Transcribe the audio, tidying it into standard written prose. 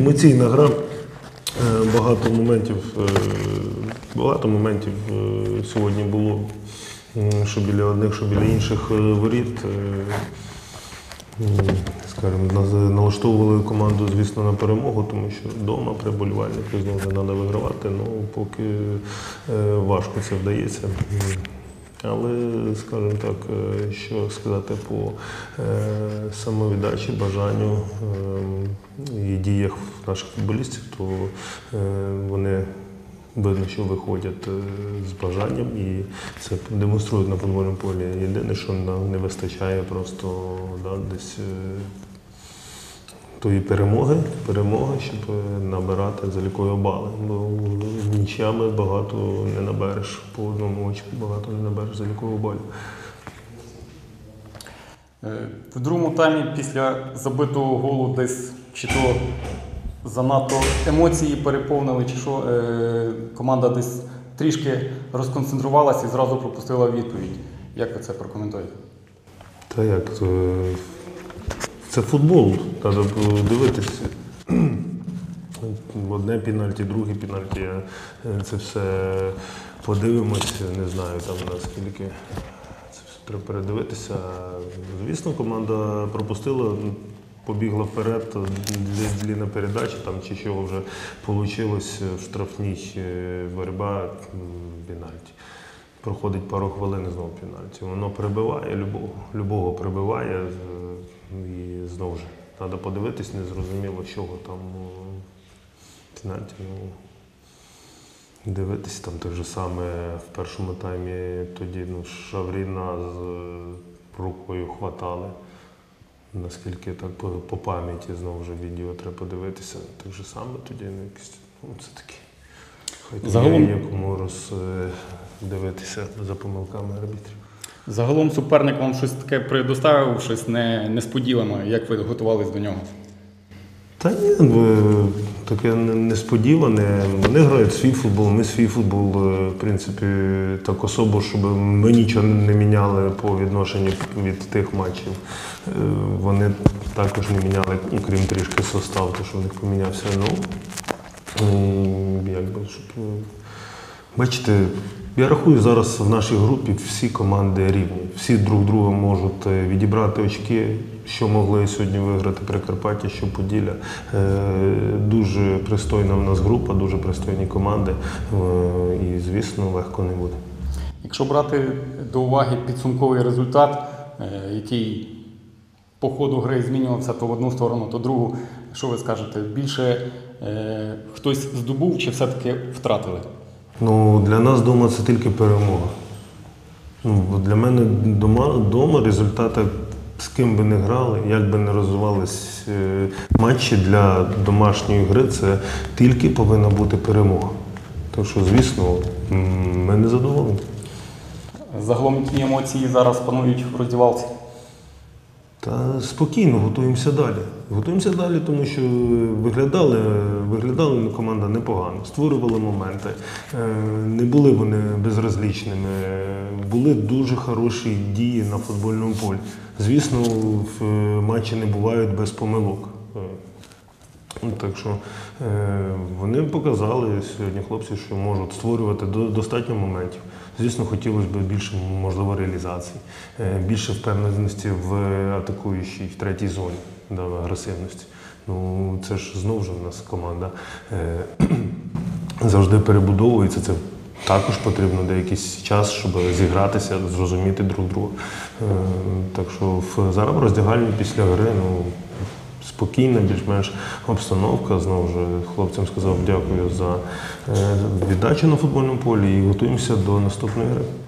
емоційна гра. Багато моментів сьогодні було, що біля одних, що біля інших воріт. Скажімо, налаштовували команду, звісно, на перемогу, тому що вдома при болівальниках знову не треба вигравати, поки важко це вдається. Але, скажімо так, що сказати по самовіддачі, бажанню і діях наших футболістів, то вони видно, що виходять з бажанням і це демонструють на футбольному полі. Єдине, що нам не вистачає просто десь тої перемоги, щоб набирати залікові бали. Бо нічиями багато не набереш, по одному очку багато не набереш залікових балів. В другому таймі після забитого голу десь чи то занадто емоції переповнили, чи що команда десь трішки розконцентрувалася і зразу пропустила відповідь. Як ви це прокоментуєте? Та як? Це футбол, треба дивитися. Одне пенальті, друге пенальті. Це все подивимось, не знаю там наскільки це все треба передивитися. Звісно, команда пропустила, побігла вперед, длинна передача, там чи чого вже вийшло в штрафній боротьба, пенальті. Проходить пару хвилин і знову пенальті. Воно прибиває, любого прибиває. І знову ж, треба подивитись, не зрозуміло, чого там пенальті. Дивитись там те ж саме в першому таймі, тоді Шавріна з рукою хватали. Наскільки так по пам'яті, знову ж відео треба подивитися. Так же саме тоді якось, це таке. Хай є якому роздивитися за помилками арбітрів. Загалом суперник вам щось таке предоставив, щось несподіване, як ви готувались до нього? Та ні, таке несподіване. Вони грають свій футбол, ми свій футбол, в принципі, так особо, щоб ми нічого не міняли по відношенню від тих матчів. Вони також не міняли, крім трішки состав, тому що в них помінявся. Бачите, я рахую, зараз в нашій групі всі команди рівні. Всі друг друга можуть відібрати очки, що могли сьогодні виграти Прикарпаття, що Поділля. Дуже пристойна в нас група, дуже пристойні команди і, звісно, легко не буде. Якщо брати до уваги підсумковий результат, який по ходу гри змінювався то в одну сторону, то в другу, що ви скажете, більше хтось здобув чи все-таки втратили? Для нас вдома це тільки перемога. Для мене вдома результати, з ким би не грали, як би не розвивались матчі для домашньої гри, це тільки повинна бути перемога. Так що, звісно, ми не задоволені. Загалом, які емоції зараз панують в роздівалці? Та спокійно, готуємося далі. Готуємося далі, тому що виглядали команда непогано, створювали моменти, не були вони безразлічними, були дуже хороші дії на футбольному полі. Звісно, в матчі не бувають без помилок. Так що вони показали сьогодні хлопці, що можуть створювати достатньо моментів. Звісно, хотілося б більше, можливо, реалізації, більше впевненості в атакуючій, в третій зоні, агресивності. Це ж знову ж у нас команда завжди перебудовується. Це також потрібно деякий час, щоб зігратися, зрозуміти друг друга. Так що зараз в роздягальні після гри спокійна, більш-менш обстановка. Знову ж хлопцям сказав дякую за віддачу на футбольному полі і готуємося до наступної гри.